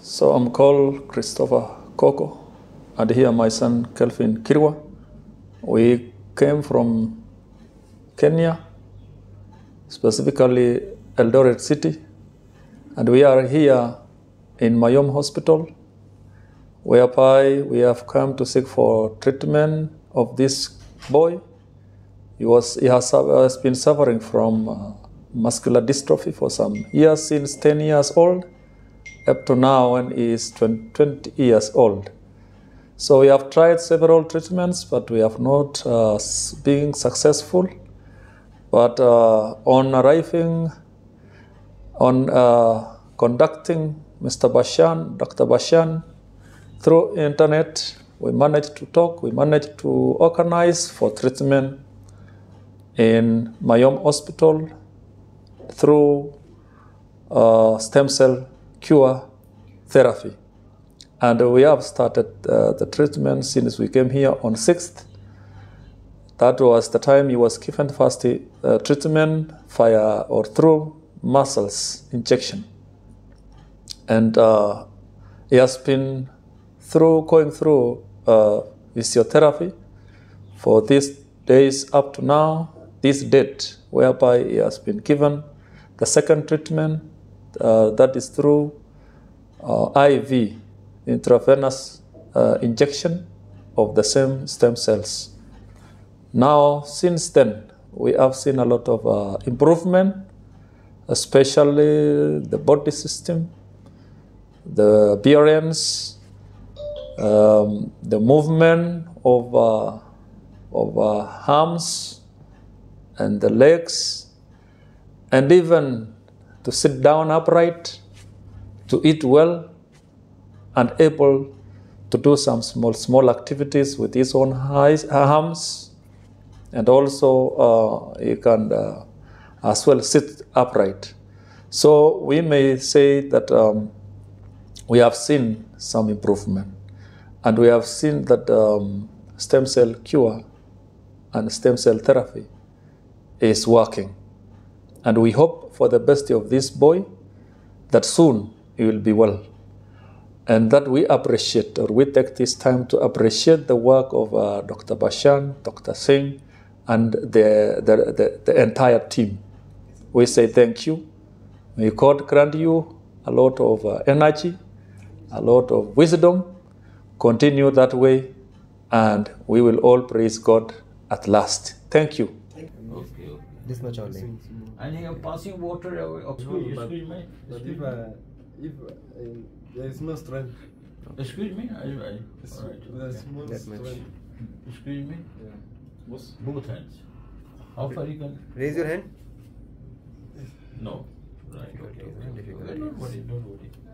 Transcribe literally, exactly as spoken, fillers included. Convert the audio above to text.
So I'm called Christopher Koko, and here my son Kelvin Kirwa. We came from Kenya, specifically Eldoret City, and we are here in Mayom Hospital, whereby we have come to seek for treatment of this boy. He was he has, has been suffering from uh, muscular dystrophy for some years, since ten years old, up to now when he is twenty years old. So we have tried several treatments, but we have not uh, been successful. But uh, on arriving, on uh, conducting Mister Bashan, Doctor Bashan, through internet, we managed to talk, we managed to organize for treatment in Mayom Hospital through uh, stem cell cure therapy. And we have started uh, the treatment since we came here on sixth. That was the time he was given first uh, treatment via or through muscles injection. And uh, he has been through going through uh, physiotherapy for these days up to now, this date, whereby he has been given the second treatment, uh, that is through uh, I V, intravenous uh, injection of the same stem cells. Now, since then, we have seen a lot of uh, improvement, especially the body system, the appearance, um, the movement of, uh, of uh, arms and the legs, and even to sit down upright, to eat well, and able to do some small, small activities with his own arms, and also uh, he can uh, as well sit upright. So we may say that um, we have seen some improvement, and we have seen that um, stem cell cure and stem cell therapy is working. And we hope for the best of this boy, that soon he will be well. And that we appreciate, or we take this time to appreciate the work of uh, Doctor Bashan, Doctor Singh, and the, the, the, the entire team. We say thank you. May God grant you a lot of uh, energy, a lot of wisdom. Continue that way, and we will all praise God at last. Thank you. Okay, okay. This much only. And you are passing water away. Excuse, No, excuse me. But Excuse if, me. uh, if uh, there is no strength, Excuse me. I, I, it's, all right. there is no That much. strength. Excuse me. Yeah. Both hands. How far you can? Raise your hand. No. Right. Okay. Difficult, Okay. difficult. Don't worry. Don't worry.